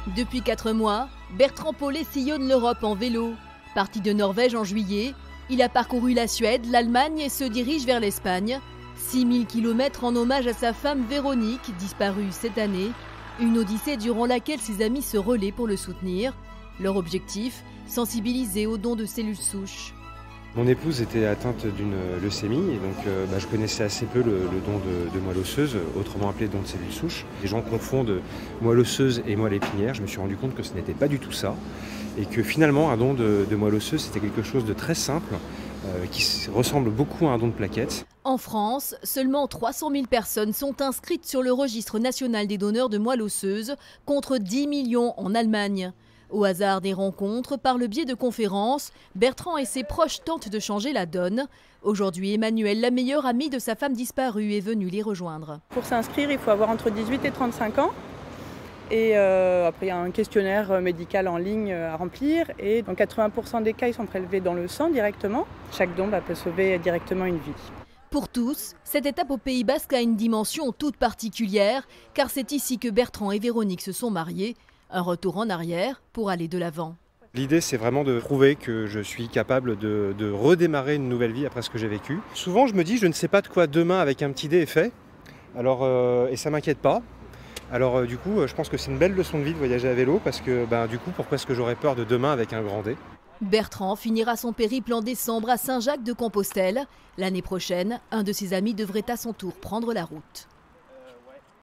Depuis 4 mois, Bertrand Paulet sillonne l'Europe en vélo. Parti de Norvège en juillet, il a parcouru la Suède, l'Allemagne et se dirige vers l'Espagne. 6000 km en hommage à sa femme Véronique, disparue cette année. Une odyssée durant laquelle ses amis se relaient pour le soutenir. Leur objectif, sensibiliser aux dons de cellules souches. Mon épouse était atteinte d'une leucémie et donc je connaissais assez peu le don de moelle osseuse, autrement appelé don de cellules souches. Les gens confondent moelle osseuse et moelle épinière. Je me suis rendu compte que ce n'était pas du tout ça et que finalement un don de moelle osseuse c'était quelque chose de très simple qui ressemble beaucoup à un don de plaquettes. En France, seulement 300 000 personnes sont inscrites sur le registre national des donneurs de moelle osseuse contre 10 millions en Allemagne. Au hasard des rencontres, par le biais de conférences, Bertrand et ses proches tentent de changer la donne. Aujourd'hui, Emmanuelle, la meilleure amie de sa femme disparue, est venue les rejoindre. Pour s'inscrire, il faut avoir entre 18 et 35 ans. Et après, il y a un questionnaire médical en ligne à remplir. Et dans 80% des cas, ils sont prélevés dans le sang directement. Chaque don peut sauver directement une vie. Pour tous, cette étape au Pays Basque a une dimension toute particulière, car c'est ici que Bertrand et Véronique se sont mariés. Un retour en arrière pour aller de l'avant. L'idée, c'est vraiment de prouver que je suis capable de redémarrer une nouvelle vie après ce que j'ai vécu. Souvent, je me dis, je ne sais pas de quoi demain avec un petit dé est fait. Alors, et ça m'inquiète pas. Alors, du coup, je pense que c'est une belle leçon de vie de voyager à vélo parce que, du coup, pourquoi est-ce que j'aurais peur de demain avec un grand dé ? Bertrand finira son périple en décembre à Saint-Jacques-de-Compostelle. L'année prochaine, un de ses amis devrait à son tour prendre la route.